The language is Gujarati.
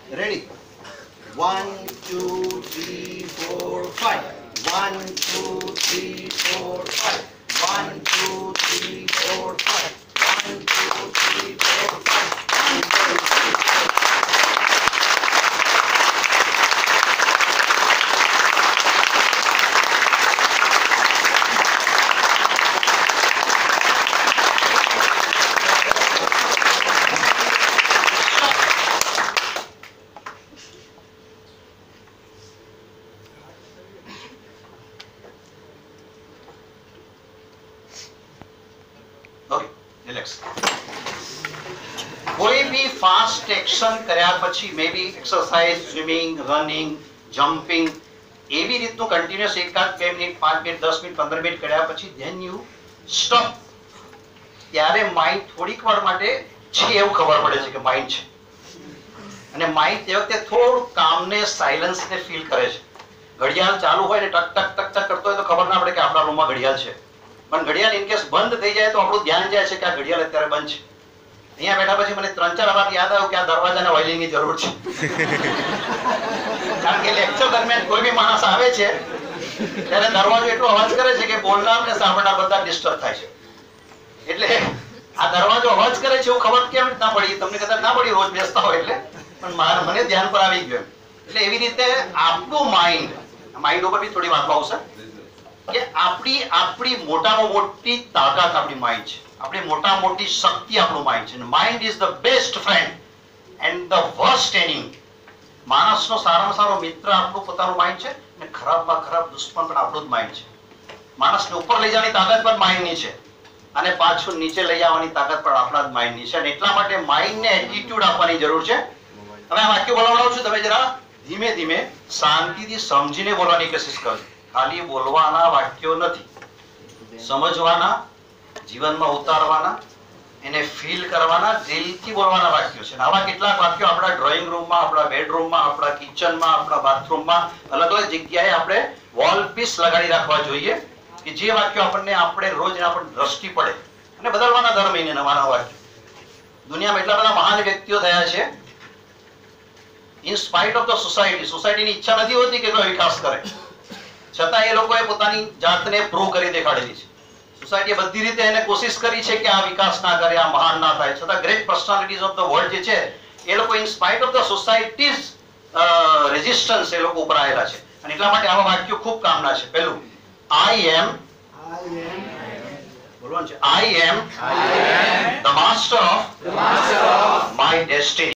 Ready? 1, 2, 3, 4, 5. 1, 2, 3, 4, 5. 1, 2, 3, 4, 5. 1, 2, 3, 4, 5. 1, 2, 3, 4, 5. Okay, relax. કોઈ બી ફાસ્ટ એક્શન કર્યા પછી મે બી એક્સરસાઇઝ, સ્વિમિંગ, રનિંગ, જમ્પિંગ એવી રીતનું continuous 1 2 minute 5 minute 10 minute 15 minute કર્યા પછી ધેન યુ સ્ટોપ. ત્યારે માઇન્ડ થોડીક વાર માટે છે એવું ખબર પડે છે કે માઇન્ડ છે, અને માઇન્ડ તે વખતે થોડું કામનેસ, સાયલન્સ ને ફીલ કરે છે. ઘડિયાળ ચાલુ હોય ને ટક ટક ટક ટક કરતો હોય તો ખબર ના પડે કે આપણા રૂમમાં ઘડિયાળ છે, પણ ઘડિયાળ ઇન કેસ બંધ થઈ જાય તો આપણું ધ્યાન જાય છે કે આ ઘડિયાળ અત્યારે બંધ છે. અહીંયા બેઠા પછી મને 3-4 વાત યાદ આવ્યું કે આ દરવાજાના વાયરિંગની જરૂર છે. કારણ કે લેક્ચર દરમિયાન કોઈ બી માણસ આવે છે ત્યારે દરવાજો એટલો અવાજ કરે છે કે બોલનાર ને સાંભળનાર બધા ડિસ્ટર્બ થાય છે. એટલે આ દરવાજો અવાજ કરે છે એવું ખબર કેમ ના પડી? તમને કદાચ ના પડી રોજ બેસતા હોય એટલે, પણ મને ધ્યાન પર આવી ગયું. એટલે એવી રીતે આપણું માઇન્ડ ઉપર બી થોડી વાતો આવશે કે આપણી મોટામાં મોટી તાકાત આપણી માઇન્ડ છે, આપણી મોટામાં મોટી શક્તિ આપણું માઇન્ડ છે. Mind is the best friend and the worst enemy. માણસનો સારામાં સારો મિત્ર આપણું પોતાનું માઇન્ડ છે, અને ખરાબમાં ખરાબ દુશ્મન પણ આપણું જ માઇન્ડ છે. માણસને ઉપર લઈ જવાની તાકાત પણ માઇન્ડની છે, અને પાછું નીચે લઈ આવવાની તાકાત પણ આપણા જ માઇન્ડની છે. અને એટલા માટે માઇન્ડને એટીટ્યુડ આપવાની જરૂર છે. હવે આ વાક્ય બોલાવડાવું છું, તમે જરા ધીમે ધીમે શાંતિથી સમજીને બોલવાની કોશિશ કરજો. ખાલી બોલવાના વાક્યો નથી, સમજવાના, જીવનમાં ઉતારવાના, એને ફીલ કરવાના, દિલથી બોલવાના વાક્યો છે. આવા કેટલાક વાક્યો આપણા ડ્રોઈંગ રૂમમાં, આપણા બેડરૂમમાં, આપણા કિચનમાં, આપણા બાથરૂમમાં, અલગ અલગ જગ્યાએ આપણે વોલ પીસ લગાડી રાખવા જોઈએ કે જે વાક્યો આપણે રોજ એના પર દ્રષ્ટિ પડે, અને બદલવાના દર મહિને નવા નવા વાક્યો. દુનિયામાં એટલા બધા મહાન વ્યક્તિઓ થયા છે, ઇન સ્પાઇટ ઓફ ધ સોસાયટીની ઈચ્છા નથી હોતી કે કોઈ વિકાસ કરે, છતાં એ લોકોએ પોતાની જાતને પ્રૂવ કરી દેખાડેલી છે. સોસાયટીએ બધી રીતે એને કોશિશ કરી છે કે આ વિકાસ ના કરે, આ મહાન ના થાય, છતાં great personalities of the world જે છે એ લોકો in spite of the society's resistance એ લોકો ઉપર આવેલા છે. અને એટલા માટે આવા વાક્યો ખૂબ કામના છે. પહેલું, આઈ એમ બોલવાનું છે, I am the master of my destiny.